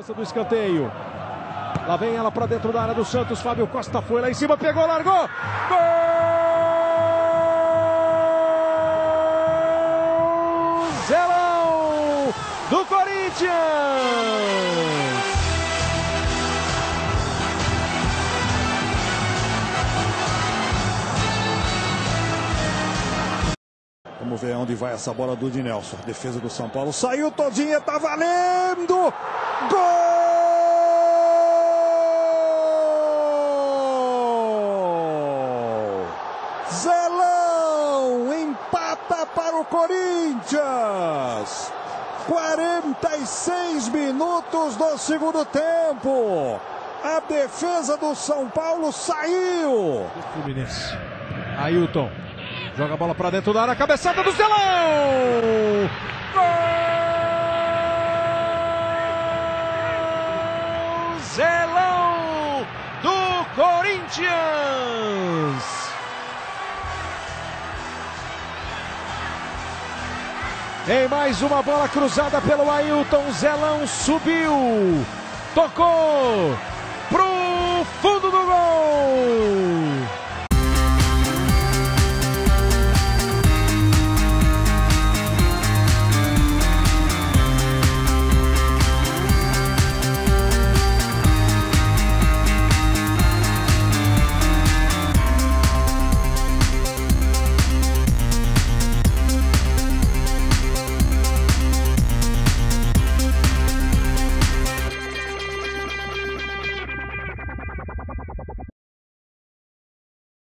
cobrança do escanteio. Lá vem ela para dentro da área do Santos. Fábio Costa foi lá em cima, pegou, largou. Gol! Zelão do Corinthians! Vamos ver onde vai essa bola do Dinelson. Defesa do São Paulo. Saiu todinha, tá valendo! Gol! Zelão empata para o Corinthians. 46 minutos do segundo tempo. A defesa do São Paulo saiu. Fluminense. Ailton. Joga a bola para dentro da área, cabeçada do Zelão! Gol! Zelão do Corinthians! Em mais uma bola cruzada pelo Ailton, Zelão subiu, tocou,